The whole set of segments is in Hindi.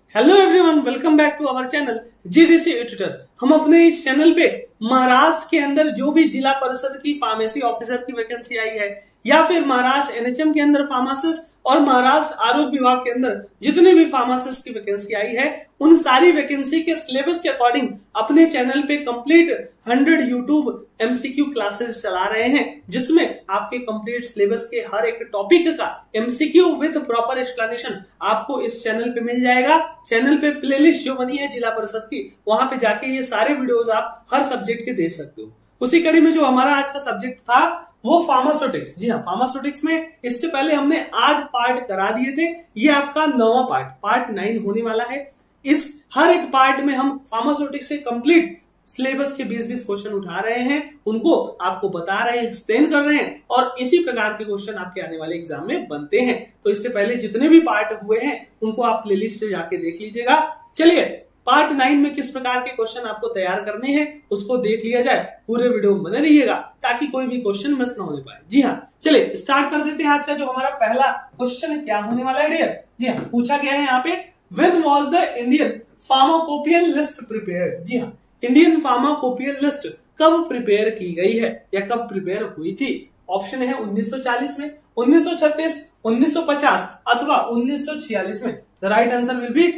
Hello everyone, welcome back to our channel GDC tutor. हम अपने इस चैनल पे महाराष्ट्र के अंदर जो भी जिला परिषद की फार्मेसी ऑफिसर की वैकेंसी आई है या फिर महाराष्ट्र एनएचएम के अंदर फार्मासिस्ट और महाराष्ट्र आरोग्य विभाग के अंदर जितने भी फार्मासिस्ट की वैकेंसी आई है उन सारी वैकेंसी के सिलेबस के अकॉर्डिंग अपने चैनल पे कंप्लीट 100 यूट्यूब एमसीक्यू क्लासेस चला रहे हैं, जिसमें आपके कंप्लीट सिलेबस के हर एक टॉपिक का एमसीक्यू विद प्रॉपर एक्सप्लेनेशन आपको इस चैनल पे मिल जाएगा। चैनल पे प्लेलिस्ट जो बनी है जिला परिषद की, वहां पे जाके ये सारे वीडियोस आप हर सब्जेक्ट के देख सकते हो। उसी कड़ी में जो हमारा आज का सब्जेक्ट था वो फार्मास्यूटिक्स। जी हाँ, फार्मास्यूटिक्स में इससे पहले हमने 8 पार्ट करा दिए थे। ये आपका 9वां पार्ट 9 होने वाला है। इस हर एक पार्ट में हम फार्मास्यूटिक्स से कंप्लीट सिलेबस के 20-20 क्वेश्चन उठा रहे हैं, उनको आपको बता रहे हैं, एक्सप्लेन कर रहे हैं और इसी प्रकार के क्वेश्चन आपके आने वाले एग्जाम में बनते हैं। तो इससे पहले जितने भी पार्ट हुए हैं उनको आप प्लेलिस्ट से जाके देख लीजिएगा। चलिए, पार्ट 9 में किस प्रकार के क्वेश्चन आपको तैयार करने हैं उसको देख लिया जाए। पूरे वीडियो में बने रहिएगा ताकि कोई भी क्वेश्चन मिस ना होने पाए। जी हाँ, चलिए स्टार्ट कर देते हैं। आज का जो हमारा पहला क्वेश्चन है क्या होने वाला है डियर? जी हाँ, पूछा गया है यहाँ पे, when was the Indian pharmacopoeial list prepared? जी हाँ, इंडियन फार्माकोपियल लिस्ट कब प्रिपेयर की गई है या कब प्रिपेयर हुई थी? ऑप्शन है 1940 में, 1936, 1950 अथवा 1946 में। The right answer will be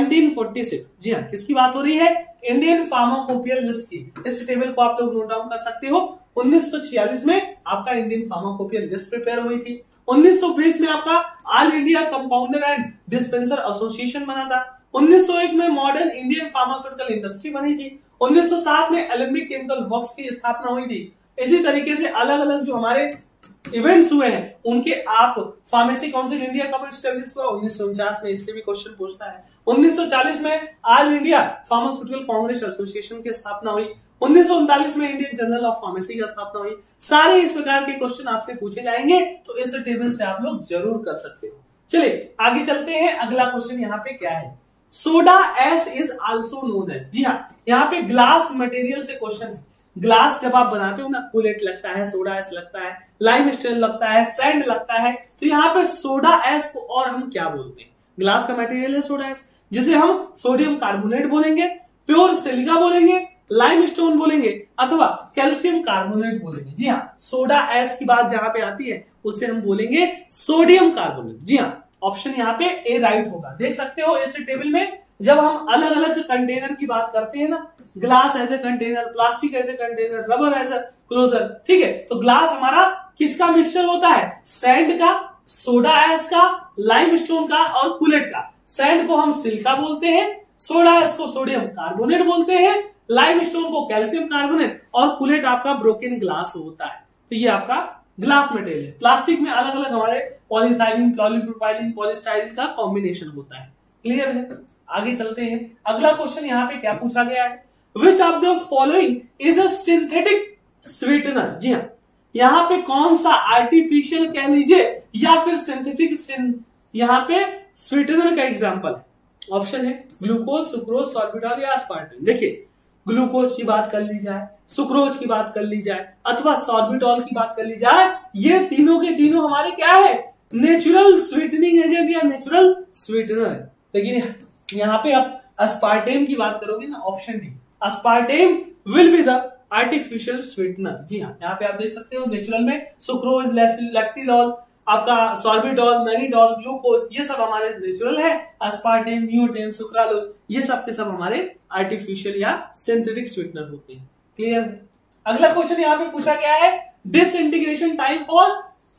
1946। जी हाँ, किसकी बात हो रही है? इंडियन फार्माकोपियल लिस्ट की। इस टेबल को आप लोग नोट डाउन कर सकते हो। 1946 में आपका इंडियन फार्माकोपियल लिस्ट प्रिपेयर हुई थी। 1920 में आपका All India compounder and dispenser association बना था। 1901 में मॉडर्न इंडियन फार्मास्यूटिकल इंडस्ट्री बनी थी। 1907 में एलेम्बिक केमिकल वर्क्स की स्थापना हुई थी। इसी तरीके से अलग अलग जो हमारे इवेंट्स हुए हैं उनके आप फार्मेसी काउंसिल इंडिया कब स्टैब्लिश हुआ? 1949 में। इससे भी क्वेश्चन पूछता है। 1940 में All India pharmaceutical congress association की स्थापना हुई। 1939 में इंडियन जर्नल ऑफ फार्मेसी की स्थापना हुई। सारे इस प्रकार के क्वेश्चन आपसे पूछे जाएंगे, तो इस टेबल से आप लोग जरूर कर सकते हो। चलिए आगे चलते हैं। अगला क्वेश्चन यहाँ पे क्या है? Soda ash is also known as. जी हाँ, यहाँ पे ग्लास मटेरियल से क्वेश्चन है। ग्लास जब आप बनाते हो ना, कुलेट लगता है, सोडा एस लगता है, लाइम स्टील लगता है, सैंड लगता है, तो यहाँ पे सोडा एस को और हम क्या बोलते हैं? ग्लास का मटेरियल है सोडा एस, जिसे हम सोडियम कार्बोनेट बोलेंगे, प्योर सिलिका बोलेंगे, लाइम स्टोन बोलेंगे अथवा कैल्शियम कार्बोनेट बोलेंगे। जी हाँ, सोडा एस की बात जहां पे आती है उससे हम बोलेंगे सोडियम कार्बोनेट। जी हाँ, ऑप्शन यहाँ पे ए राइट होगा। देख सकते हो इस टेबल में जब हम अलग अलग कंटेनर की बात करते हैं ना, glass as a container, plastic as a container, rubber as a closure, ठीक है, तो ग्लास हमारा किसका मिक्सचर होता है? सैंड का, सोडा एस का, लाइम स्टोन का और कुलेट का। सैंड को हम सिलिका बोलते हैं, सोडा एस को सोडियम कार्बोनेट बोलते हैं, लाइम स्टोन को कैल्शियम कार्बोनेट और कुलेट आपका ब्रोकन ग्लास होता है। तो ये आपका ग्लास मटेरियल है। प्लास्टिक में अलग अलग हमारे पॉलीथाइलिन, पॉलीप्रोपाइलिन, पॉलीस्टाइरिन का कॉम्बिनेशन होता है। क्लियर है? आगे चलते हैं। अगला क्वेश्चन यहाँ पे क्या पूछा गया है? Which of the following is a synthetic sweetener? जी हाँ, यहाँ पे कौन सा आर्टिफिशियल कह लीजिए या फिर सिंथेटिक यहाँ पे स्वीटनर का एग्जाम्पल है। ऑप्शन है ग्लूकोज, सुक्रोज, सॉर्बिटॉल या अस्पार्टेम। देखिए, ग्लूकोज की बात कर ली जाए, सुक्रोज की बात कर ली जाए अथवा सॉर्बिटॉल की बात कर ली जाए, ये तीनों के तीनों हमारे क्या है? नेचुरल स्वीटनिंग एजेंट या नेचुरल स्वीटनर है। लेकिन यहाँ पे आप अस्पार्टेम की बात करोगे ना, option D, aspartame will be the artificial sweetener. जी हाँ, यहाँ पे आप देख सकते हो नेचुरल में सुक्रोज, लैक्टिलॉल, आपका सॉर्बिटॉल, मैनिटॉल, ग्लूकोज, ये सब हमारे नेचुरल है। अस्पार्टेम, नियोटेम, सुक्रालोज, ये सब के सब हमारे आर्टिफिशियल या सिंथेटिक स्वीटनर होते हैं। क्लियर है? अगला क्वेश्चन यहाँ पे पूछा गया है, disintegration time for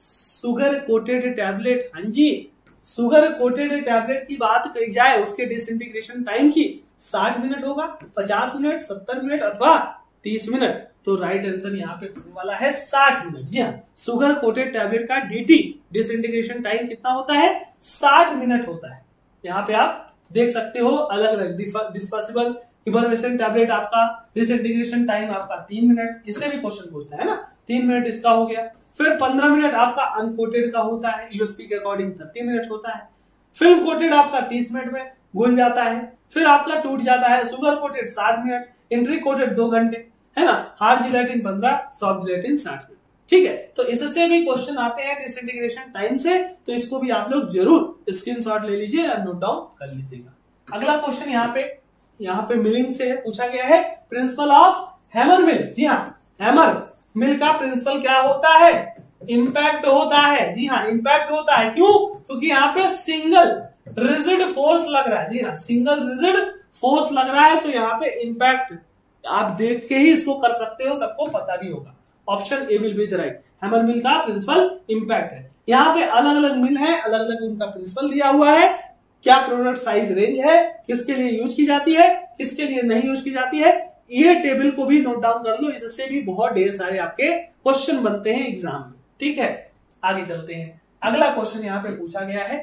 sugar coated tablet. हाँ जी, सुगर कोटेड टैबलेट की बात करी जाए, उसके डिसइंटीग्रेशन टाइम की 60 मिनट होगा, 50 मिनट, 70 मिनट अथवा 30 मिनट। तो राइट आंसर यहाँ पे होने वाला है 60 मिनट। जी हाँ, सुगर कोटेड टैबलेट का डीटी डिसइंटीग्रेशन टाइम कितना होता है? 60 मिनट होता है। यहाँ पे आप देख सकते हो अलग अलग डिस्पर्सिबल इबरमेशन टैबलेट आपका डिसइंटीग्रेशन टाइम आपका 3 मिनट। इससे भी क्वेश्चन पूछता है ना, 3 मिनट इसका हो गया। फिर 15 मिनट आपका अनकोटेड का होता है, यूएसपी के अकॉर्डिंग 30 मिनट होता है। फिल्म कोटेड आपका 30 मिनट में घुल जाता है। फिर आपका टूट जाता है। Sugar coated 7 minute, enteric coated 2 घंटे, है ना। Hard gelatin 15, soft gelatin 60 minute. ठीक है, तो इससे भी क्वेश्चन आते हैं डिसइंटीग्रेशन टाइम से, तो इसको भी आप लोग जरूर स्क्रीनशॉट ले लीजिए या नोट डाउन कर लीजिएगा। अगला क्वेश्चन यहाँ पे मिलिंग से पूछा गया है, प्रिंसिपल ऑफ हैमर मिल। जी हाँ, हैमर मिल का प्रिंसिपल क्या होता है? इंपैक्ट होता है। जी हाँ, इंपैक्ट होता है। क्यों? क्योंकि यहाँ पे सिंगल रिजिड फोर्स लग रहा है। जी हाँ, सिंगल रिजिड फोर्स लग रहा है, तो यहाँ पे इंपैक्ट आप देख के ही इसको कर सकते हो, सबको पता भी होगा। Option A will be the right. Hammer mill का प्रिंसिपल इंपैक्ट है। यहाँ पे अलग अलग मिल है, अलग अलग उनका प्रिंसिपल दिया हुआ है, क्या प्रोडक्ट साइज रेंज है, किसके लिए यूज की जाती है, किसके लिए नहीं यूज की जाती है, ये टेबल को भी नोट डाउन कर लो, इससे भी बहुत ढेर सारे आपके क्वेश्चन बनते हैं एग्जाम में। ठीक है, आगे चलते हैं। अगला क्वेश्चन यहाँ पे पूछा गया है,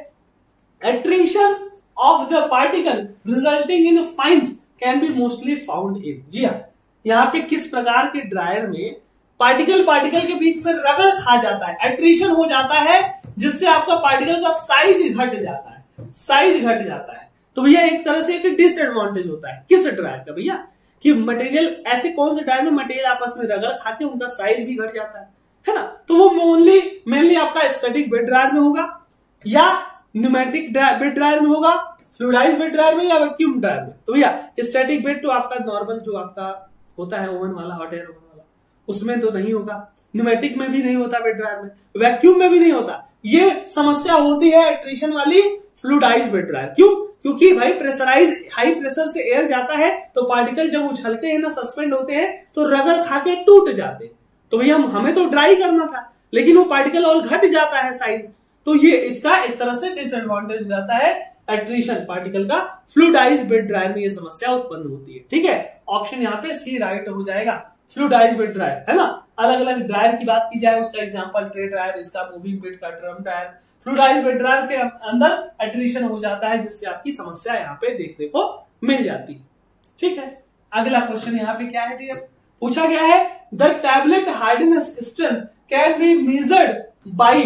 attrition of the particle resulting in fines can be mostly found in. जी हाँ, यहाँ पे किस प्रकार के ड्रायर में पार्टिकल के बीच में रगड़ खा जाता है, एट्रीशन हो जाता है, जिससे आपका पार्टिकल का साइज घट जाता है, साइज घट जाता है। तो भैया एक तरह से एक डिसएडवांटेज होता है किस ड्रायर का भैया, कि मटेरियल ऐसे कौन से ड्रायर में मटेरियल आपस में रगड़ खा के उनका साइज भी घट जाता है ना। तो वो मेनली आपका स्टैटिक बेड ड्रायर में होगा, या न्यूमेटिक बेड ड्रायर में होगा, फ्लूइडाइज्ड बेड ड्रायर में, या वैक्यूम ड्रायर में। तो भैया स्टैटिक बेड तो आपका नॉर्मल जो आपका होता है ओवन वाला, हॉट एयर ओवन वाला, उसमें तो नहीं होगा, न्यूमेटिक में भी नहीं होता बेड ड्रायर में, वैक्यूम में भी नहीं होता। ये समस्या होती है एट्रिशन वाली फ्लूइडाइज्ड बेड ड्रायर। क्यों? क्योंकि भाई प्रेशराइज हाई प्रेशर से एयर जाता है, तो पार्टिकल जब उछलते हैं ना, सस्पेंड होते हैं, तो रगड़ खा के टूट जाते हैं। तो भैया हमें तो ड्राई करना था, लेकिन वो पार्टिकल और घट जाता है साइज, तो ये इसका एक तरह से डिसएडवांटेज हो जाता है एट्रिशन पार्टिकल का। फ्लूइडाइज्ड बेड ड्रायर में ये समस्या उत्पन्न होती है। ठीक है, ऑप्शन यहाँ पे सी राइट हो जाएगा, फ्लूइडाइज्ड बेड ड्रायर, है ना। अलग अलग ड्रायर की बात की जाए, उसका एग्जांपल ट्रे ड्रायर, इसका मूविंग बेड का drum dryer. Fluidized bed dryer के अंदर एट्रिशन हो जाता है, जिससे आपकी समस्या यहाँ पे देखने को मिल जाती है। ठीक है, अगला क्वेश्चन यहाँ पे क्या है डियर, पूछा गया है, the tablet hardness strength can be measured by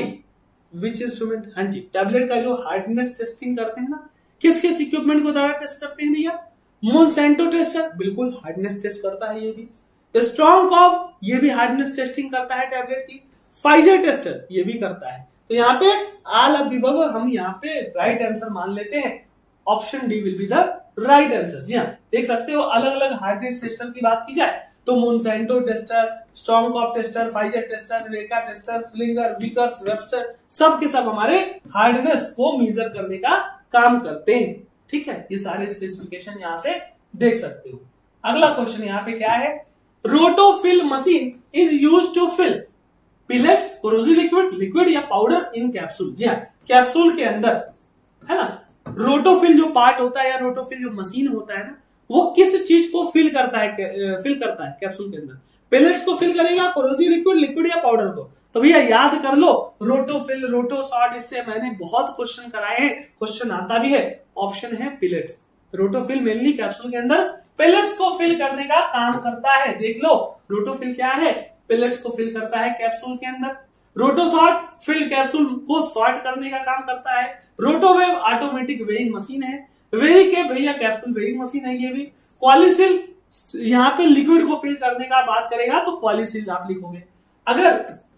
which instrument. हाँ जी, टैबलेट का जो हार्डनेस टेस्टिंग करते हैं ना, किस किस इक्विपमेंट को द्वारा टेस्ट करते हैं भैया? मोनसेंटो टेस्टर बिल्कुल हार्डनेस टेस्ट करता है, ये भी। स्ट्रॉन्ग कॉब ये भी हार्डनेस टेस्टिंग करता है टैबलेट की। फाइजर टेस्टर ये भी करता है। तो यहाँ पे ऑल ऑफ द अबव हम यहाँ पे राइट आंसर मान लेते हैं, option D will be the right answer. जी हाँ, देख सकते हो अलग अलग हार्डनेस टेस्टर की बात की जाए तो Monsanto tester, strong cobb tester, Pfizer tester, Erweka tester, Schleuniger, Vickers, Webster, सब के सब हमारे हार्डनेस को मेजर करने का काम करते हैं। ठीक है, ये सारे स्पेसिफिकेशन यहाँ से देख सकते हो। अगला क्वेश्चन यहाँ पे क्या है, Rotofil machine is use to fill pellets, corrosive liquid या पाउडर इन कैप्सूल। जी हाँ, कैप्सूल के अंदर, है ना। रोटोफिल जो पार्ट होता है या रोटोफिल जो मशीन होता है ना, वो किस चीज को फिल करता है कैप्सूल के अंदर? पेलेट्स को फिल करेगा, कोरोसिव लिक्विड या पाउडर को। तो भैया याद कर लो, रोटोफिल, रोटोसॉर्ट, इससे मैंने बहुत क्वेश्चन कराए हैं, क्वेश्चन आता भी है। ऑप्शन है पिलेट्स। रोटोफिल मेनली कैप्सूल के अंदर पेलेट्स को फिल करने का काम करता है। देख लो, रोटोफिल क्या है? पेलेट्स को फिल करता है कैप्सूल के अंदर। रोटोसॉर्ट फिल कैप्सूल को सॉर्ट करने का काम करता है। रोटोवेव ऑटोमेटिक वेइंग मशीन है। वेरिकेप भैया कैप्सूल वेइंग मशीन है ये भी। क्वालिसिल यहाँ पे लिक्विड को फिल करने का बात करेगा तो क्वालिसिल आप लिखोगे। अगर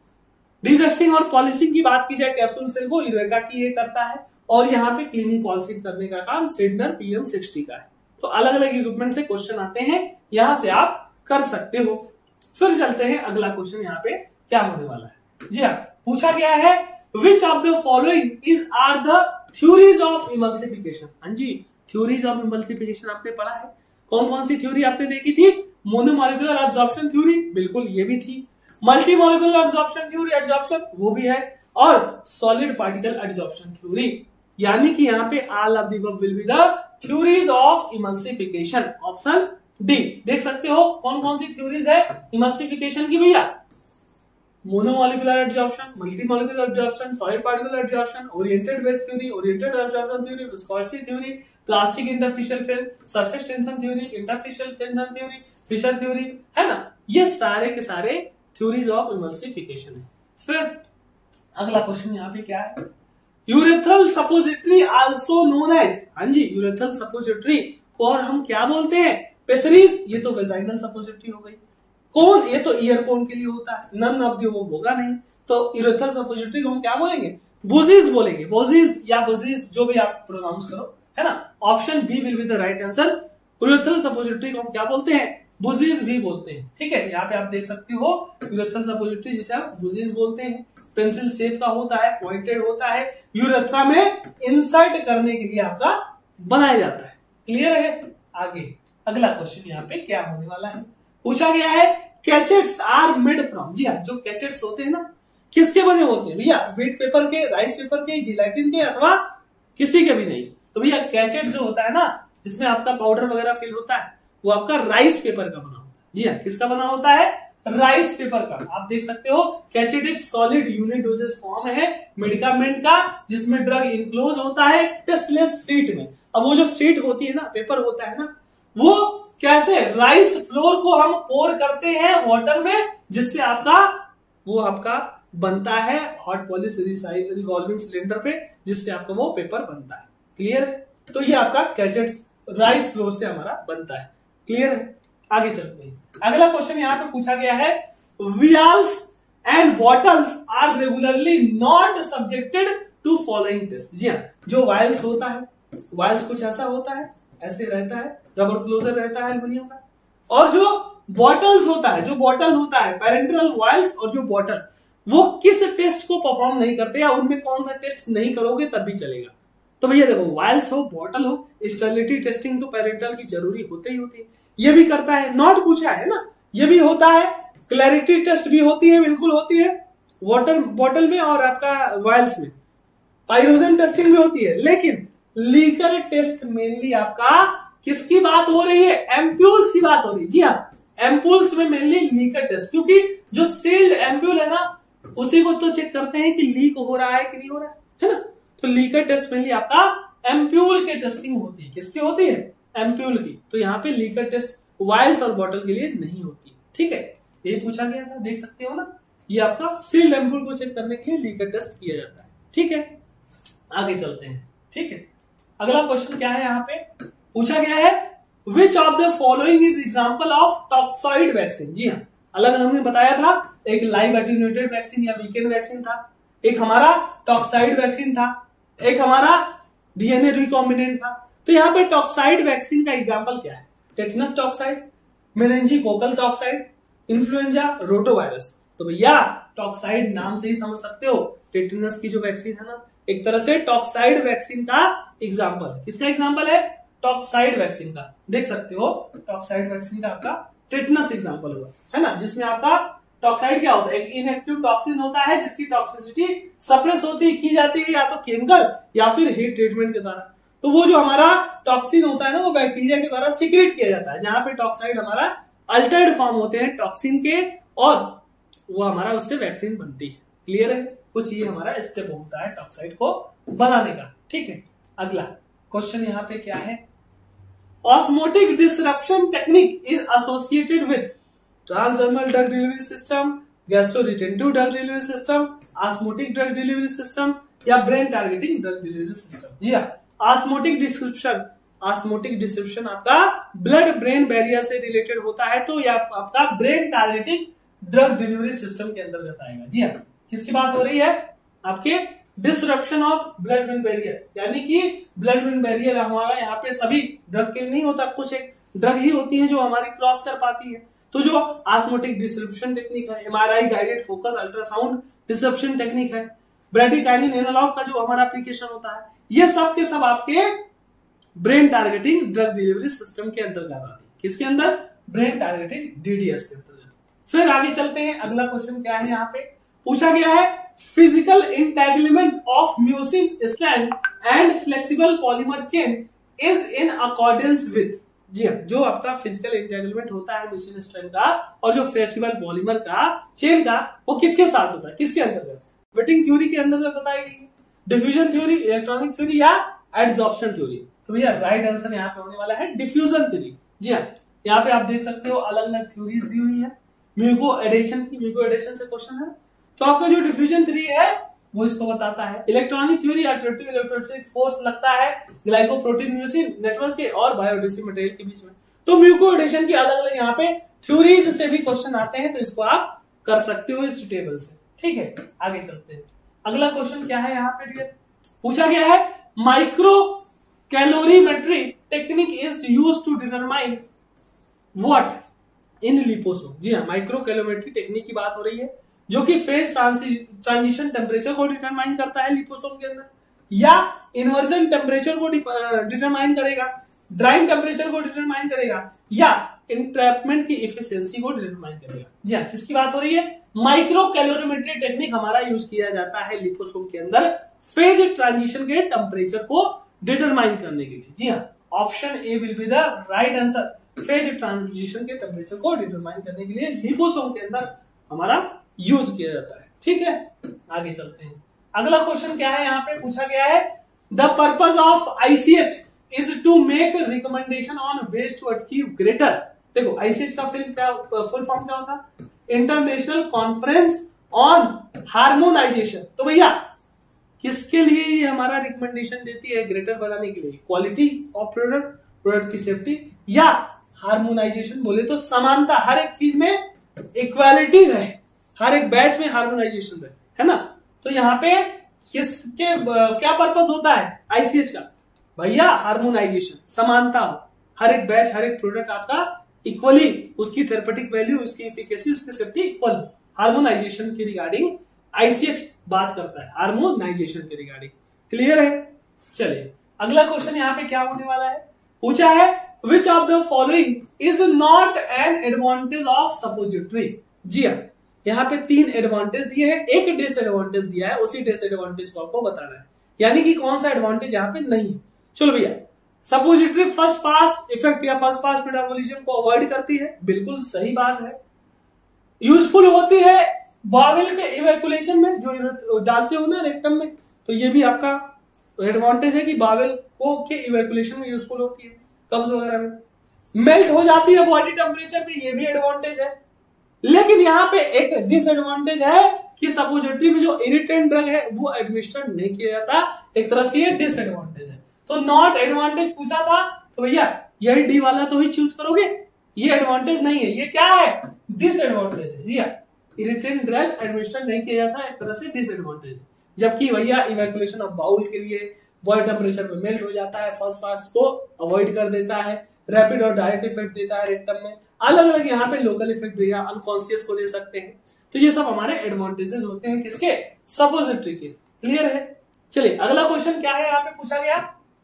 डिडस्टिंग और पॉलिशिंग की बात की जाए कैप्सूल सेल को, यूरेका की ये करता है। और यहाँ पे क्लीनिंग पॉलिशिंग करने का काम सिडनर PM60 का है। तो अलग अलग इक्विपमेंट से क्वेश्चन आते हैं, यहां से आप कर सकते हो। फिर चलते हैं अगला क्वेश्चन यहाँ पे क्या होने वाला है। जी हाँ, पूछा गया है which of the following is are the theories of emulsification. हाँ जी, थ्योरीज ऑफ इमल्सिफिकेशन आपने पढ़ा है। कौन कौन सी थ्योरी आपने देखी थी? मोनोमोलिकुलर एब्जॉर्प्शन थ्योरी, बिल्कुल ये भी थी। Multi molecular absorption theory, absorption वो भी है। और सॉलिड पार्टिकल एब्जॉर्प्शन थ्योरी, यानी कि यहाँ पे all of the above will be the theories of emulsification. Option D. देख सकते हो कौन कौन सी थ्योरीज है इमल्सिफिकेशन की भैया? Monomolecular absorption, multi molecular absorption, solid particle absorption, oriented base theory, oriented absorption theory, viscosity theory, plastic interfacial film, surface tension theory, interfacial tension theory, fisher theory, है ना। ये सारे के सारे थ्योरीज ऑफ इमल्सिफिकेशन है। फिर अगला क्वेश्चन यहाँ पे क्या है, urethral suppository also known as. हाँ जी, यूरेथ्रल सपोजिटरी को और हम क्या बोलते हैं? पेसरीज। ये तो वेजाइनल सपोजिटरी हो गई। कौन? ये तो ईयर कोन के लिए होता है, नन ऑफ द वो होगा नहीं। तो यूरेथ्रल सपोजिटरी को हम क्या बोलेंगे? बुजीज बोलेंगे, बुजीज या बुजीज, जो भी आप प्रोनाउंस करो, है ना। Option B will be the right answer. Urethral suppository को हम क्या बोलते हैं, बुजीज भी बोलते हैं। ठीक है, यहाँ पे आप देख सकते हो यूरेथ्रल सपोजिटरी जिसे आप बुजीज बोलते हैं, पेंसिल शेप का होता है, पॉइंटेड होता है, यूरेथ्रा में इंसर्ट करने के लिए आपका बनाया जाता है। क्लियर है। आगे अगला क्वेश्चन यहाँ पे क्या होने वाला है, पूछा गया है कैचेट्स आर मेड फ्रॉम। जी हाँ, जो कैचेट्स होते हैं ना किसके बने होते हैं भैया, व्हीट पेपर के, राइस पेपर के, जिलेटिन के, अथवा किसी के भी नहीं। तो भैया कैचेट जो होता है ना जिसमें आपका पाउडर वगैरह फिल होता है वो आपका राइस पेपर का बना होता है। जी हाँ, किसका बना होता है, राइस पेपर का। आप देख सकते हो कैचेट एक सॉलिड यूनिट डोजेज फॉर्म है मेडिकामेंट का जिसमें ड्रग इनक्लोज होता है टेस्टलेस शीट में। अब वो जो शीट होती है ना, पेपर होता है ना, वो कैसे, राइस फ्लोर को हम पोर करते हैं वाटर में जिससे आपका वो आपका बनता है हॉट पॉलिश रिवॉल्विंग सिलेंडर पे, जिससे आपका वो पेपर बनता है। क्लियर है। तो ये आपका कैचेट्स राइस फ्लोर से हमारा बनता है। क्लियर है। आगे चलते हैं। अगला क्वेश्चन यहाँ पे पूछा गया है vials and bottles are regularly not subjected to following test. जी हाँ, जो वायल्स होता है, वायल्स कुछ ऐसा होता है, ऐसे रहता है, रबर क्लोजर रहता है एल्युमिनियम का, और जो बॉटल्स होता है, जो बॉटल होता है पैरेंटल वायल्स और जो बॉटल, वो किस टेस्ट को परफॉर्म नहीं करते या उनमें कौन सा टेस्ट नहीं करोगे तब भी चलेगा। तो भैया देखो वायल्स हो बॉटल हो, स्टेरिलिटी टेस्टिंग तो पैरेंटल की जरूरी होते ही होती है, ये भी करता है, नॉट पूछा है ना, ये भी होता है, क्लैरिटी टेस्ट भी होती है, बिल्कुल होती है वाटर बॉटल में और आपका वायल्स में, पाइरोजन टेस्टिंग भी होती है, लेकिन लीकर टेस्ट मेनली आपका किसकी बात हो रही है, एम्प्यूल्स की बात हो रही है। जी हाँ, एम्पूल्स में मेनली लीकर टेस्ट, क्योंकि जो सील्ड एम्प्यूल है ना उसी को तो चेक करते हैं कि लीक हो रहा है कि नहीं हो रहा है ना। तो लीकर टेस्ट मेनली आपका एम्प्यूल के टेस्टिंग होती है। किसकी होती है, एम्प्यूल की। तो यहाँ पे लीकर टेस्ट वायल्स और बॉटल के लिए नहीं होती। ठीक है, ये पूछा गया था, देख सकते हो ना, ये आपका सील्ड एम्प्यूल को चेक करने के लिए लीकर टेस्ट किया जाता है। ठीक है, आगे चलते हैं। ठीक है, अगला क्वेश्चन क्या है, यहाँ पे पूछा गया है which of the following is example of toxoid vaccine. जी हाँ, अलग हमने बताया था, एक लाइव एटेन्यूएटेड वैक्सीन या वीकेंड वैक्सीन था, एक हमारा टॉक्साइड वैक्सीन था, एक हमारा डीएनए रिकॉम्बिनेंट था। तो यहाँ पे टॉक्साइड वैक्सीन का एग्जांपल क्या है, tetanus toxoid, meningococcal toxoid, influenza, rotavirus. तो भैया टॉक्साइड नाम से ही समझ सकते हो, टेटनस की जो वैक्सीन है ना एक तरह से टॉक्साइड वैक्सीन का एग्जाम्पल है। किसका एग्जाम्पल है, टॉक्साइड वैक्सीन का। देख सकते हो टॉक्साइड वैक्सीन का आपका टेटनस एग्जाम्पल हुआ है ना, जिसमें आपका टॉक्साइड क्या होता है, एक इनएक्टिव टॉक्सिन होता है जिसकी टॉक्सिसिटी सप्रेस होती की जाती है या तो केमिकल या फिर हीट ट्रीटमेंट के द्वारा। तो वो जो हमारा टॉक्सिन होता है ना वो बैक्टीरिया के द्वारा सीक्रेट किया जाता है, जहां पे टॉक्साइड हमारा अल्टर्ड फॉर्म होते हैं टॉक्सिन के और वो हमारा उससे वैक्सीन बनती है। क्लियर है, कुछ ये हमारा स्टेप होता है टॉक्साइड को बनाने का। ठीक है, अगला क्वेश्चन यहाँ पे क्या है, osmotic disruption technique is associated with transdermal drug delivery system, gastroretentive drug delivery system, osmotic drug delivery system या brain targeting drug delivery system. जी हाँ, ऑस्मोटिक डिस्क्रिप्शन आपका ब्लड ब्रेन बैरियर से रिलेटेड होता है, तो यह आपका brain targeting drug delivery system के अंतर्गत आएगा। जी हाँ, किसकी बात हो रही है, आपके disruption of blood brain barrier, यानी कि ब्लड ब्रेन बैरियर हमारा यहाँ पे सभी ड्रग के नहीं होता, कुछ एक ड्रग ही होती है जो हमारी क्रॉस कर पाती है। तो जो ऑस्मोटिक डिसरप्शन टेक्निक है, MRI guided focus ultrasound disruption technique है, ब्रेडिकाइनिन एनालॉग का जो हमारा एप्लीकेशन होता है, ये सब के सब आपके brain targeting drug delivery system के अंतर्गत आती है। किसके अंदर, ब्रेन टारगेटिंग डीडीएस के अंतर्गत। फिर आगे चलते हैं, अगला क्वेश्चन क्या है, यहाँ पे पूछा गया है physical entanglement of mucin strand and flexible polymer chain is in accordance with. जी हाँ, जो आपका फिजिकल इंटेगलमेंट होता है म्यूसिन स्ट्रैंड का और जो फ्लेक्सिबल पॉलीमर का चेन का, वो किसके साथ होता है, किसके अंतर्गत, वेटिंग थ्योरी के अंतर्गत बताएगी, डिफ्यूजन थ्योरी, इलेक्ट्रॉनिक थ्योरी या एड्सॉर्प्शन थ्योरी। तो भैया राइट आंसर यहाँ पे होने वाला है डिफ्यूजन थ्योरी। जी हाँ, यहाँ पे आप देख सकते हो अलग अलग थ्योरीज दी हुई है, म्यूको एडेशन की, म्यूको एडेशन से क्वेश्चन है, तो आपका जो डिफ्यूजन थ्योरी है वो इसको बताता है। Electronic theory attractive electrostatic force लगता है ग्लाइकोप्रोटीन म्यूसिन नेटवर्क के और बायोडेसिव मटेरियल के बीच में। तो म्यूको एडेशन की अलग अलग यहाँ पे थ्योरीज से भी क्वेश्चन आते हैं, तो इसको आप कर सकते हो इस टेबल से। ठीक है, आगे चलते हैं। अगला क्वेश्चन क्या है यहाँ पे डियर, पूछा गया है microcalorimetry technique is used to determine what in liposome. जी हाँ, माइक्रो कैलोरीमेट्री टेक्निक की बात हो रही है, जो कि फेज ट्रांजिशन टेम्परेचर को डिटरमाइन करता है लिपोसोम के अंदर, या इन्वर्जन टेम्परेचर को डिटरमाइन करेगा, ड्राइंग टेम्परेचर को डिटरमाइन करेगा, या इंट्रैपमेंट की इफिशियंसी को डिटरमाइन करेगा। जी हाँ, किसकी बात हो रही है? माइक्रो कैलोरीमेट्री टेक्निक हमारा यूज किया जाता है लिपोसोम के अंदर फेज ट्रांजिशन के टेम्परेचर को डिटरमाइन करने के लिए। जी हाँ, option A will be the right answer. Phase transition के टेम्परेचर को डिटरमाइन करने के लिए लिपोसोम के अंदर हमारा यूज किया जाता है। ठीक है, आगे चलते हैं। अगला क्वेश्चन क्या है, यहाँ पे पूछा गया है the purpose of ICH is to make recommendation on ways to achieve greater. देखो ICH का फुल फॉर्म क्या होता है? International conference on harmonisation. तो भैया किसके लिए ये हमारा रिकमेंडेशन देती है? ग्रेटर बनाने के लिए, क्वालिटी ऑफ प्रोडक्ट, प्रोडक्ट की सेफ्टी, या हार्मोनाइजेशन बोले तो समानता, हर एक चीज में इक्वालिटी रहे, हर एक बैच में हार्मोनाइजेशन रहे, है ना। तो यहाँ पे किसके क्या पर्पस होता है ICH का? भैया हार्मोनाइजेशन, समानता हो, हर एक बैच, हर एक प्रोडक्ट आपका इक्वली, उसकी थेरेपेटिक वैल्यू, उसकी एफिकेसी, उसकी सेफ्टी इक्वल, हार्मोनाइजेशन के रिगार्डिंग ICH बात करता है, हार्मोनाइजेशन के रिगार्डिंग। क्लियर है? चलिए अगला क्वेश्चन यहाँ पे क्या होने वाला है, पूछा है which of the following is not an advantage of suppository. जी हाँ, यहाँ पे 3 एडवांटेज दिए हैं, एक डिसएडवांटेज दिया है, उसी डिसएडवांटेज को आपको बताना है, यानी कि कौन सा एडवांटेज यहाँ पे नहीं है। चलो भैया, सपोजिटरी फर्स्ट पास इफेक्ट या फर्स्ट पास मेटाबॉलिज्म को अवॉइड करती है, बिल्कुल सही बात है। यूजफुल होती है बावेल के इवैक्यूलेशन में, जो डालते हो ना रेक्टम में, तो ये भी आपका एडवांटेज है कि बावेल को के इवैक्यूलेशन में यूजफुल होती है, कब्ज वगैरह में। मेल्ट हो जाती है बॉडी टेम्परेचर पे, ये भी एडवांटेज है। लेकिन यहाँ पे एक डिसएडवांटेज है कि सपोजिटरी में जो इरिटेंट ड्रग है वो एडमिनिस्टर नहीं किया जाता, एक तरह से ये डिसएडवांटेज है। तो नॉट एडवांटेज पूछा था, तो भैया यही डी वाला तो ही चूज करोगे, ये एडवांटेज नहीं है, ये क्या है? डिसएडवांटेज है। जी हाँ, इरिटेंट ड्रग एडमिनिस्टर नहीं किया जाता, एक तरह से डिसएडवांटेज है। जबकि भैया इवैक्यूलेशन ऑफ बाउल के लिए बॉडी टेम्परेचर पे मेल्ट हो जाता है, फर्स्ट पास को अवॉइड कर देता है, रैपिड और डायरेक्ट इफेक्ट देता है रेक्टम में, अलग अलग यहाँ पे लोकल इफेक्ट देगा, अनकॉन्शियस को दे सकते हैं। तो ये सब हमारे एडवांटेजेस होते हैं किसके? सपोजिटरी के। क्लियर है? चलिए अगला क्वेश्चन क्या है, यहाँ पे पूछा गया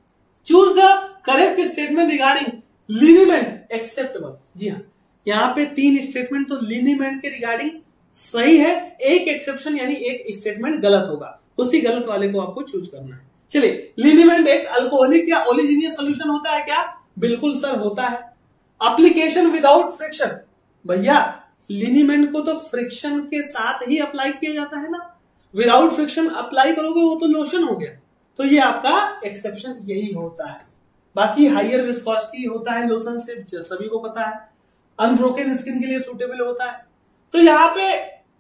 choose the correct statement regarding liniment acceptable. जी हाँ, यहाँ पे 3 स्टेटमेंट तो लिनीमेंट के रिगार्डिंग सही है, एक एक्सेप्शन यानी एक स्टेटमेंट गलत होगा, उसी गलत वाले को आपको चूज करना है। चलिए, लिनीमेंट एक अल्कोहलिक या ओलिजिनियस सोल्यूशन होता है क्या? बिल्कुल सर होता है। एप्लीकेशन विदाउट फ्रिक्शन, भैया लिनीमेंट को तो फ्रिक्शन के साथ ही अप्लाई किया जाता है ना, विदाउट फ्रिक्शन अप्लाई करोगे वो तो लोशन हो गया, तो ये आपका एक्सेप्शन यही होता है। बाकी हाइयर विस्कोसिटी होता है लोशन से, सभी को पता है, अनब्रोकन स्किन के लिए सूटेबल होता है। तो यहाँ पे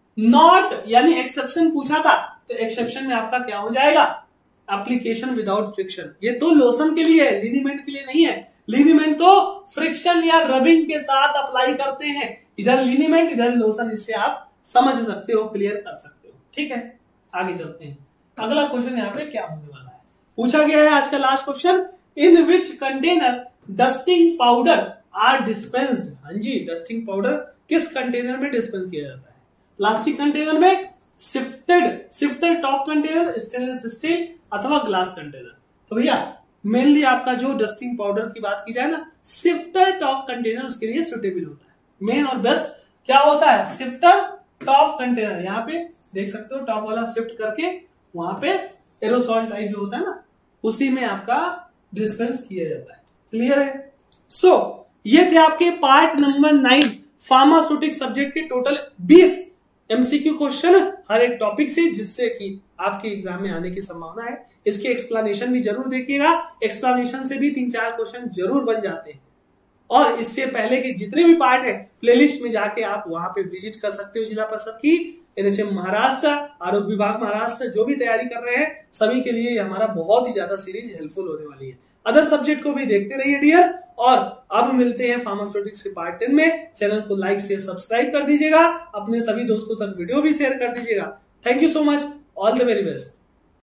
नॉट यानी एक्सेप्शन पूछा था, तो एक्सेप्शन में आपका क्या हो जाएगा? Application without friction. ये तो लोशन के लिए है, लिनीमेंट के लिए नहीं है। लिनीमेंट तो फ्रिक्शन या रबिंग के साथ अप्लाई करते हैं, इधर लिनीमेंट इधर लोशन, इससे आप समझ सकते हो, क्लियर कर सकते हो। ठीक है, आगे चलते हैं। अगला क्वेश्चन यहाँ पे क्या होने वाला है, पूछा गया है आज का last question, in which container dusting powder are dispensed. हाँ जी, डस्टिंग पाउडर किस कंटेनर में डिस्पेंस किया जाता है? प्लास्टिक कंटेनर में, sifted top container, stainless steel अथवा ग्लास कंटेनर। तो भैया मेनली आपका जो डस्टिंग पाउडर की बात की जाए ना, सिफ्टर टॉप कंटेनर उसके लिए सुटेबल होता है। मेन और बेस्ट क्या होता है? Sifter top container. यहाँ पे देख सकते हो टॉप वाला शिफ्ट करके वहां पे एरोसॉल टाइप जो होता है ना, उसी में आपका डिस्पेंस किया जाता है। क्लियर है? सो ये थे आपके पार्ट नंबर 9 फार्मास्यूटिक सब्जेक्ट के टोटल 20 MCQ क्वेश्चन हर एक टॉपिक से, जिससे कि आपके एग्जाम में आने की संभावना है। इसके एक्सप्लेनेशन भी जरूर देखिएगा, एक्सप्लेनेशन से भी 3-4 क्वेश्चन जरूर बन जाते हैं। और इससे पहले के जितने भी पार्ट है प्लेलिस्ट में जाके आप वहां पे विजिट कर सकते हो। जिला परिषद की, NHM महाराष्ट्र, आरोग्य विभाग महाराष्ट्र, जो भी तैयारी कर रहे हैं सभी के लिए हमारा बहुत ही ज्यादा सीरीज हेल्पफुल होने वाली है। अदर सब्जेक्ट को भी देखते रहिए डियर। और अब मिलते हैं फार्मास्यूटिक्स के पार्ट 10 में। चैनल को लाइक शेयर सब्सक्राइब कर दीजिएगा, अपने सभी दोस्तों तक वीडियो भी शेयर कर दीजिएगा। Thank you so much, all the very best.